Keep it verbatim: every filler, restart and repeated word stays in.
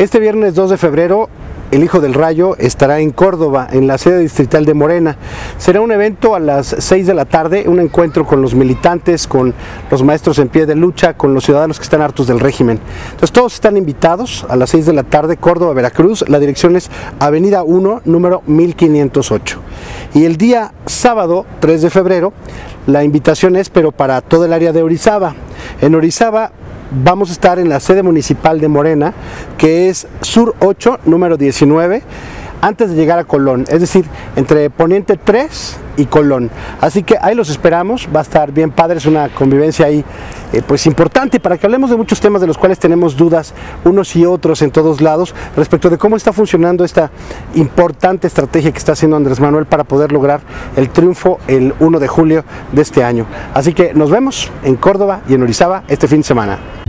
Este viernes dos de febrero, el Hijo del Rayo estará en Córdoba, en la sede distrital de Morena. Será un evento a las seis de la tarde, un encuentro con los militantes, con los maestros en pie de lucha, con los ciudadanos que están hartos del régimen. Entonces todos están invitados a las seis de la tarde, Córdoba, Veracruz. La dirección es Avenida uno, número mil quinientos ocho. Y el día sábado, tres de febrero, la invitación es pero para todo el área de Orizaba. En Orizaba vamos a estar en la sede municipal de Morena, que es Sur ocho, número diecinueve, antes de llegar a Colón, es decir, entre Poniente tres y Colón. Así que ahí los esperamos, va a estar bien padre, es una convivencia ahí eh, pues importante para que hablemos de muchos temas de los cuales tenemos dudas unos y otros en todos lados respecto de cómo está funcionando esta importante estrategia que está haciendo Andrés Manuel para poder lograr el triunfo el uno de julio de este año. Así que nos vemos en Córdoba y en Orizaba este fin de semana.